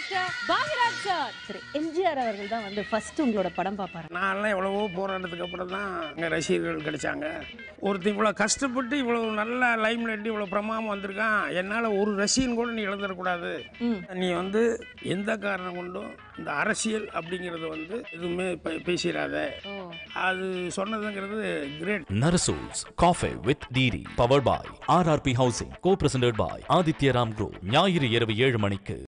Director Bhagyaraj sir. சரி, எம்ஜிஆர் அவர்கள் தான் வந்து ஃபர்ஸ்ட் உங்களோட படம் பார்ப்பாரு. நான்லாம் எவ்வளவோ போராட்டத்துக்கு அப்புறம் தான் அங்கே ரசிகர்கள் கிடைச்சாங்க. ஒருத்தர் இவ்வளோ கஷ்டப்பட்டு இவ்வளோ நல்ல லைம் லைட் இவ்வளோ பிரமாதம் வந்திருக்கான், என்னால் ஒரு ரசிகன் கூட நீ இழந்துடக்கூடாது. நீ வந்து எந்த காரணம் கொண்டும் இந்த அரசியல் அப்படிங்கிறது வந்து எதுவுமே பேசிடாத, அது சொன்னதுங்கிறது great. Narasuls Coffee with Diri powered by RRP Housing, co-presented by Aditya Ram Group. ஞாயிறு இரவு 7 மணிக்கு.